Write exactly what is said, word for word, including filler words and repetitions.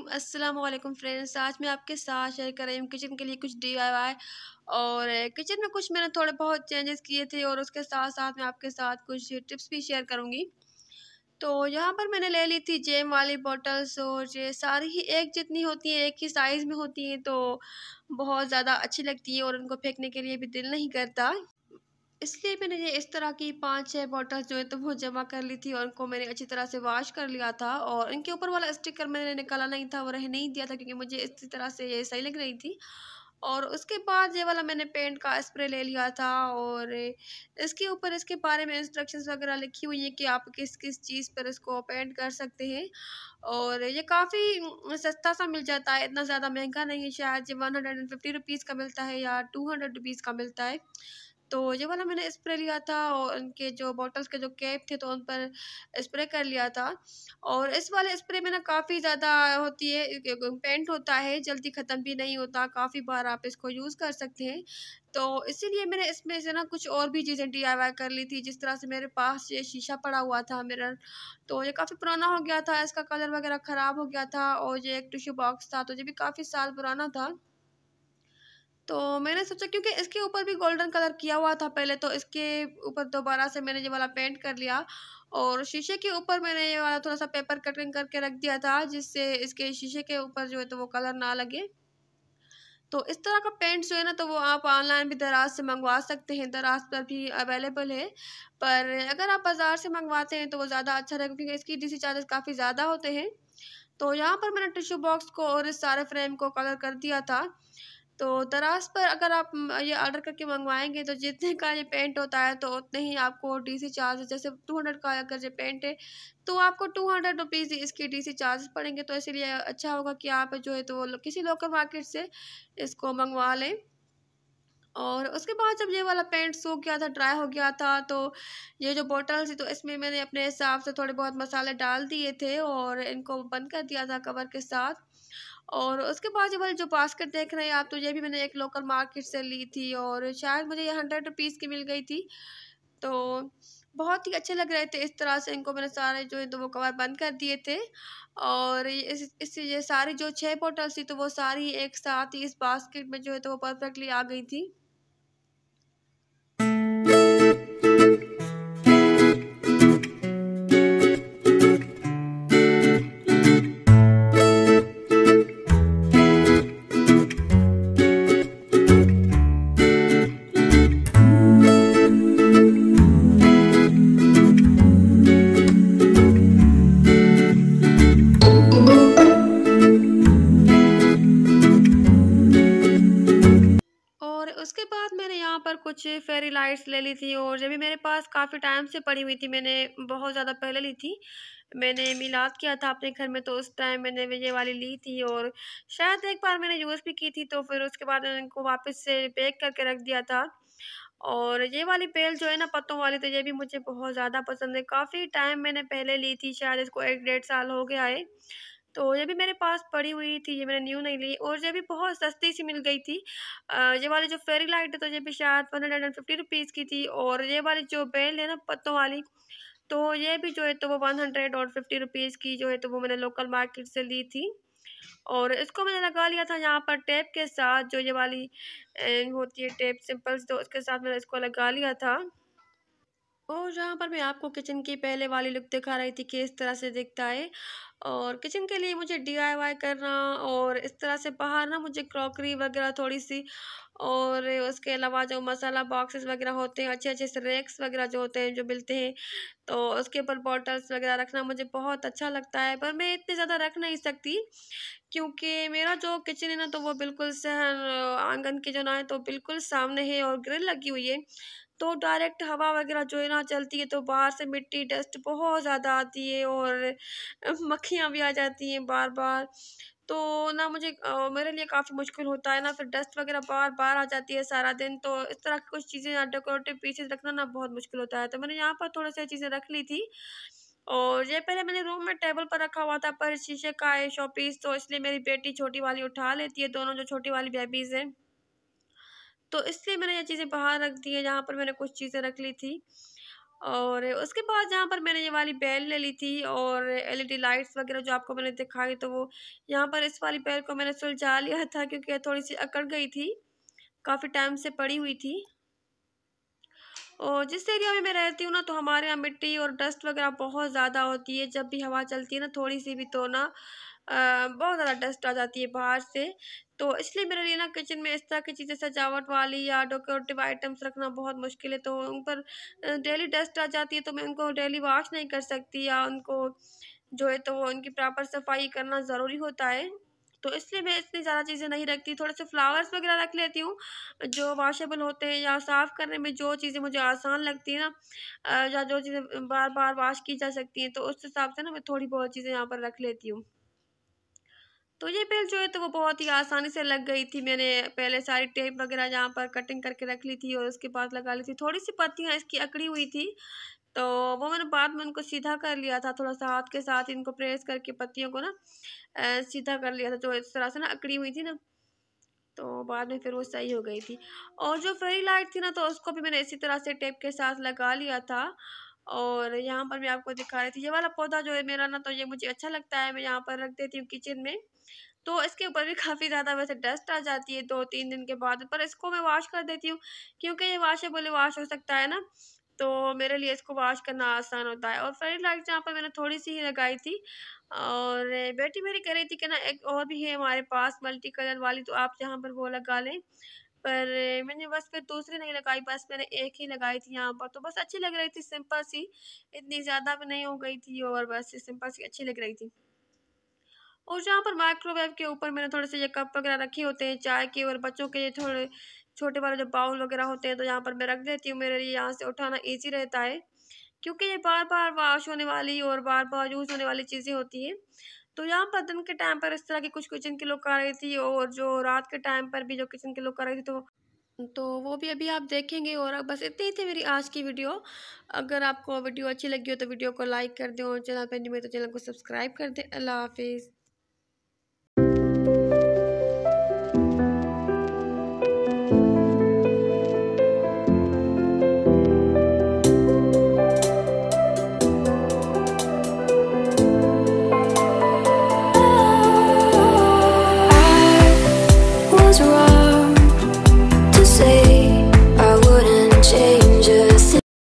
अस्सलाम वालेकुम फ्रेंड्स। आज मैं आपके साथ शेयर कर रही हूँ किचन के लिए कुछ डीआईवाई और किचन में कुछ मैंने थोड़े बहुत चेंजेस किए थे और उसके साथ साथ मैं आपके साथ कुछ टिप्स भी शेयर करूँगी। तो यहाँ पर मैंने ले ली थी जेम वाली बॉटल्स और ये सारी ही एक जितनी होती हैं, एक ही साइज़ में होती हैं, तो बहुत ज़्यादा अच्छी लगती है और उनको फेंकने के लिए भी दिल नहीं करता। इसलिए मैंने ये इस तरह की पाँच छह बॉटल्स जो है तो वो जमा कर ली थी और उनको मैंने अच्छी तरह से वॉश कर लिया था और इनके ऊपर वाला स्टिकर मैंने निकाला नहीं था, वो रह नहीं दिया था क्योंकि मुझे इसी तरह से ये सही लग रही थी। और उसके बाद ये वाला मैंने पेंट का स्प्रे ले लिया था और इसके ऊपर इसके बारे में इंस्ट्रक्शंस वगैरह लिखी हुई है कि आप किस किस चीज़ पर इसको पेंट कर सकते हैं। और ये काफ़ी सस्ता सा मिल जाता है, इतना ज़्यादा महंगा नहीं है, शायद ये one hundred and fifty rupees का मिलता है या टू हंड्रेड रुपीज़ का मिलता है। तो ये वाला मैंने स्प्रे लिया था और उनके जो बॉटल्स के जो कैप थे तो उन पर स्प्रे कर लिया था। और इस वाले स्प्रे में ना काफ़ी ज़्यादा होती है, पेंट होता है, जल्दी ख़त्म भी नहीं होता, काफ़ी बार आप इसको यूज़ कर सकते हैं। तो इसीलिए मैंने इसमें से ना कुछ और भी चीज़ें डीआईवाई कर ली थी। जिस तरह से मेरे पास ये शीशा पड़ा हुआ था मिरर, तो ये काफ़ी पुराना हो गया था, इसका कलर वगैरह ख़राब हो गया था और ये एक टिश्यू बॉक्स था तो ये भी काफ़ी साल पुराना था। तो मैंने सोचा क्योंकि इसके ऊपर भी गोल्डन कलर किया हुआ था पहले, तो इसके ऊपर दोबारा से मैंने ये वाला पेंट कर लिया और शीशे के ऊपर मैंने ये वाला थोड़ा सा पेपर कटिंग करके रख दिया था जिससे इसके शीशे के ऊपर जो है तो वो कलर ना लगे। तो इस तरह का पेंट जो है ना तो वो आप ऑनलाइन भी दराज से मंगवा सकते हैं, दराज पर भी अवेलेबल है। पर अगर आप बाज़ार से मंगवाते हैं तो वो ज़्यादा अच्छा रहेगा क्योंकि इसकी डीसी चार्जेस काफ़ी ज़्यादा होते हैं। तो यहाँ पर मैंने टिश्यू बॉक्स को और इस सारे फ्रेम को कलर कर दिया था। तो दराज पर अगर आप म, ये ऑर्डर करके मंगवाएंगे तो जितने का ये पेंट होता है तो उतने ही आपको डीसी चार्ज, जैसे टू हंड्रेड का अगर ये पेंट है तो आपको टू हंड्रेड रुपीज़ इसकी डीसी चार्ज पड़ेंगे। तो इसीलिए अच्छा होगा कि आप जो है तो वो लो- किसी लोकल मार्केट से इसको मंगवा लें। और उसके बाद जब ये वाला पेंट सूख गया था, ड्राई हो गया था, तो ये जो बॉटल थी तो इसमें मैंने अपने हिसाब से थोड़े बहुत मसाले डाल दिए थे और इनको बंद कर दिया था कवर के साथ। और उसके बाद ये वाली जो बास्केट देख रहे हैं आप, तो ये भी मैंने एक लोकल मार्केट से ली थी और शायद मुझे ये हंड्रेड रुपीज़ की मिल गई थी। तो बहुत ही अच्छे लग रहे थे, इस तरह से इनको मैंने सारे जो है तो वो कवर बंद कर दिए थे। और ये इस इससे ये सारी जो छः बॉटल्स थी तो वो सारी एक साथ ही इस बास्केट में जो है तो वो परफेक्टली आ गई थी। और उसके बाद मैंने यहाँ पर कुछ फेरी लाइट्स ले ली थी और ये भी मेरे पास काफ़ी टाइम से पड़ी हुई थी, मैंने बहुत ज़्यादा पहले ली थी। मैंने मिलाद किया था अपने घर में तो उस टाइम मैंने ये वाली ली थी और शायद एक बार मैंने यूज़ भी की थी, तो फिर उसके बाद मैंने इनको वापस से पैक करके रख दिया था। और ये वाली बेल जो है ना पत्तों वाली, तो ये भी मुझे बहुत ज़्यादा पसंद है, काफ़ी टाइम मैंने पहले ली थी, शायद इसको एक डेढ़ साल हो गया है। तो ये भी मेरे पास पड़ी हुई थी, ये मैंने न्यू नहीं ली और ये भी बहुत सस्ती सी मिल गई थी। अ, ये वाली जो फेरी लाइट है तो ये भी शायद one hundred and fifty rupees की थी और ये वाली जो बेल है ना पत्तों वाली, तो ये भी जो है तो वो वन हंड्रेड और फिफ्टी रुपीज़ की जो है तो वो मैंने लोकल मार्केट से ली थी। और इसको मैंने लगा लिया था यहाँ पर टेप के साथ, जो ये वाली अ, होती है टेप सिंपल्स, तो उसके साथ मैंने इसको लगा लिया था। और जहाँ पर मैं आपको किचन की पहले वाली लुक दिखा रही थी कि इस तरह से दिखता है। और किचन के लिए मुझे डीआईवाई करना और इस तरह से बाहर ना मुझे क्रॉकरी वगैरह थोड़ी सी, और उसके अलावा जो मसाला बॉक्सेस वगैरह होते हैं, अच्छे अच्छे से रैक्स वगैरह जो होते हैं जो मिलते हैं, तो उसके ऊपर बॉटल्स वगैरह रखना मुझे बहुत अच्छा लगता है। पर मैं इतने ज़्यादा रख नहीं सकती क्योंकि मेरा जो किचन है ना तो वो बिल्कुल सहन आंगन के जो ना है तो बिल्कुल सामने है और ग्रिल लगी हुई है, तो डायरेक्ट हवा वगैरह जो है ना चलती है तो बाहर से मिट्टी डस्ट बहुत ज़्यादा आती है और मक्खियाँ भी आ जाती हैं बार बार। तो ना मुझे अ, मेरे लिए काफ़ी मुश्किल होता है ना, फिर डस्ट वगैरह बार बार आ जाती है सारा दिन, तो इस तरह की कुछ चीज़ें डेकोरेटिव पीसेस रखना ना बहुत मुश्किल होता है। तो मैंने यहाँ पर थोड़ी सी चीज़ें रख ली थी और ये पहले मैंने रूम में टेबल पर रखा हुआ था, पर शीशे का है शो पीस, तो इसलिए मेरी बेटी छोटी वाली उठा लेती है, दोनों जो छोटी वाली बेबीज़ हैं, तो इसलिए मैंने ये चीज़ें बाहर रख दी है जहाँ पर मैंने कुछ चीज़ें रख ली थी। और उसके बाद यहाँ पर मैंने ये वाली बेल ले ली थी और एलईडी लाइट्स वगैरह जो आपको मैंने दिखाई, तो वो यहाँ पर इस वाली बेल को मैंने सुलझा लिया था क्योंकि थोड़ी सी अकड़ गई थी, काफ़ी टाइम से पड़ी हुई थी। और जिस एरिया में मैं रहती हूँ ना, तो हमारे यहाँ मिट्टी और डस्ट वगैरह बहुत ज़्यादा होती है। जब भी हवा चलती है ना थोड़ी सी भी, तो ना अ, बहुत ज़्यादा डस्ट आ जाती है बाहर से। तो इसलिए मेरे लिए ना किचन में इस तरह की चीज़ें सजावट वाली या डेकोरेटिव आइटम्स रखना बहुत मुश्किल है। तो उन पर डेली डस्ट आ जाती है, तो मैं उनको डेली वॉश नहीं कर सकती, या उनको जो है तो वो उनकी प्रॉपर सफाई करना ज़रूरी होता है। तो इसलिए मैं इतनी ज़्यादा चीज़ें नहीं रखती, थोड़े से फ्लावर्स वगैरह रख लेती हूँ जो वॉशेबल होते हैं, या साफ़ करने में जो चीज़ें मुझे आसान लगती है ना, अ, या जो चीज़ें बार बार वॉश की जा सकती हैं, तो उस हिसाब से ना मैं थोड़ी बहुत चीज़ें यहाँ पर रख लेती हूँ। तो ये बेल जो है तो वो बहुत ही आसानी से लग गई थी। मैंने पहले सारी टेप वगैरह यहाँ पर कटिंग करके रख ली थी और उसके बाद लगा ली थी। थोड़ी सी पत्तियाँ इसकी अकड़ी हुई थी, तो वो मैंने बाद में उनको सीधा कर लिया था, थोड़ा सा हाथ के साथ इनको प्रेस करके पत्तियों को ना अ, सीधा कर लिया था, जो इस तरह से ना अकड़ी हुई थी ना, तो बाद में फिर वो सही हो गई थी। और जो फेरी लाइट थी ना, तो उसको भी मैंने इसी तरह से टेप के साथ लगा लिया था। और यहाँ पर मैं आपको दिखा रही थी ये वाला पौधा जो है मेरा ना, तो ये मुझे अच्छा लगता है, मैं यहाँ पर रख देती हूँ किचन में। तो इसके ऊपर भी काफ़ी ज़्यादा वैसे डस्ट आ जाती है दो तीन दिन के बाद, पर इसको मैं वॉश कर देती हूँ क्योंकि ये वॉशेबल वॉश हो सकता है ना, तो मेरे लिए इसको वॉश करना आसान होता है। और फेरी लाइट यहाँ पर मैंने थोड़ी सी ही लगाई थी, और बेटी मेरी कह रही थी कि ना एक और भी है हमारे पास मल्टी कलर वाली, तो आप यहाँ पर वो लगा लें, पर मैंने बस फिर दूसरी नहीं लगाई, बस मैंने एक ही लगाई थी यहाँ पर। तो बस अच्छी लग रही थी, सिंपल सी, इतनी ज़्यादा भी नहीं हो गई थी, और बस सिंपल सी अच्छी लग रही थी। और जहाँ पर माइक्रोवेव के ऊपर मैंने थोड़े से ये कप वगैरह रखे होते हैं चाय के, और बच्चों के ये थोड़े छोटे वाले जो बाउल वगैरह होते हैं, तो यहाँ पर मैं रख देती हूँ, मेरे लिए यहाँ से उठाना ईजी रहता है क्योंकि ये बार बार वॉश होने वाली और बार बार यूज़ होने वाली चीज़ें होती हैं। तो यहाँ पर दिन के टाइम पर इस तरह की कुछ किचन की लुक आ रही थी, और जो रात के टाइम पर भी जो किचन की लुक आ रही थी, तो तो वो भी अभी आप देखेंगे। और अब बस इतनी ही थी मेरी आज की वीडियो। अगर आपको वीडियो अच्छी लगी हो तो वीडियो को लाइक कर दें, और चैनल पर नहीं हुए तो चैनल को सब्सक्राइब कर दें। अल्लाह हाफिज़। Was wrong to say